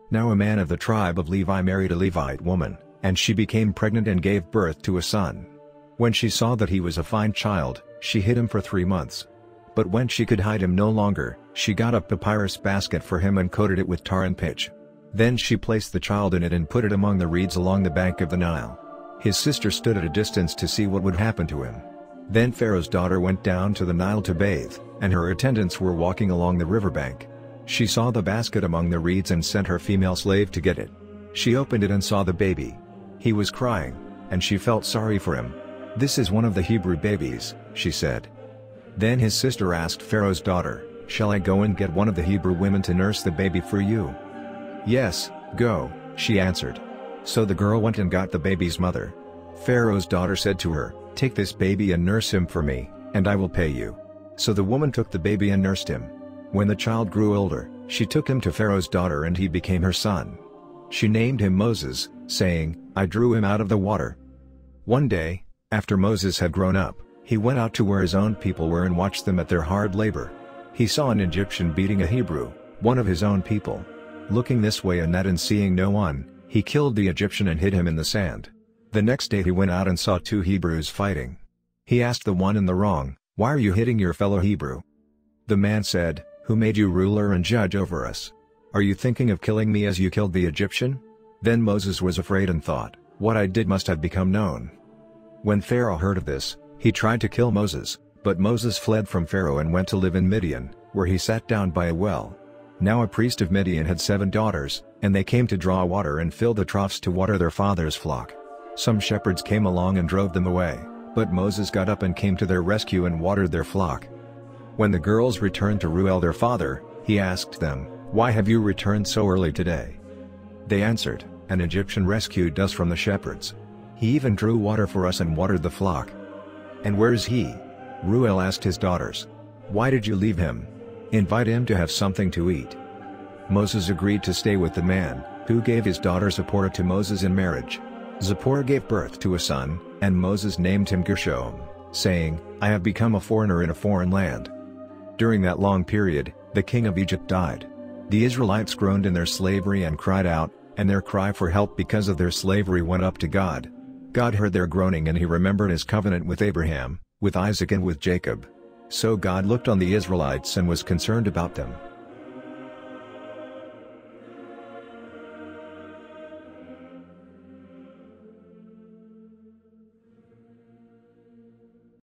Now a man of the tribe of Levi married a Levite woman, and she became pregnant and gave birth to a son. When she saw that he was a fine child, she hid him for 3 months. But when she could hide him no longer, she got a papyrus basket for him and coated it with tar and pitch. Then she placed the child in it and put it among the reeds along the bank of the Nile. His sister stood at a distance to see what would happen to him. Then Pharaoh's daughter went down to the Nile to bathe, and her attendants were walking along the riverbank. She saw the basket among the reeds and sent her female slave to get it. She opened it and saw the baby. He was crying, and she felt sorry for him. "This is one of the Hebrew babies," she said. Then his sister asked Pharaoh's daughter, "Shall I go and get one of the Hebrew women to nurse the baby for you?" "Yes, go," she answered. So the girl went and got the baby's mother. Pharaoh's daughter said to her, "Take this baby and nurse him for me, and I will pay you." So the woman took the baby and nursed him. When the child grew older, she took him to Pharaoh's daughter and he became her son. She named him Moses, saying, "I drew him out of the water." One day, after Moses had grown up, he went out to where his own people were and watched them at their hard labor. He saw an Egyptian beating a Hebrew, one of his own people. Looking this way and that and seeing no one, he killed the Egyptian and hid him in the sand. The next day he went out and saw 2 Hebrews fighting. He asked the one in the wrong, "Why are you hitting your fellow Hebrew?" The man said, "Who made you ruler and judge over us? Are you thinking of killing me as you killed the Egyptian?" Then Moses was afraid and thought, "What I did must have become known." When Pharaoh heard of this, he tried to kill Moses, but Moses fled from Pharaoh and went to live in Midian, where he sat down by a well. Now a priest of Midian had 7 daughters, and they came to draw water and fill the troughs to water their father's flock. Some shepherds came along and drove them away, but Moses got up and came to their rescue and watered their flock. When the girls returned to Reuel their father, he asked them, "Why have you returned so early today?" They answered, "An Egyptian rescued us from the shepherds. He even drew water for us and watered the flock." "And where is he?" Reuel asked his daughters. "Why did you leave him? Invite him to have something to eat." Moses agreed to stay with the man, who gave his daughter Zipporah to Moses in marriage. Zipporah gave birth to a son, and Moses named him Gershom, saying, "I have become a foreigner in a foreign land." During that long period, the king of Egypt died. The Israelites groaned in their slavery and cried out, and their cry for help because of their slavery went up to God. God heard their groaning and he remembered his covenant with Abraham, with Isaac and with Jacob. So God looked on the Israelites and was concerned about them.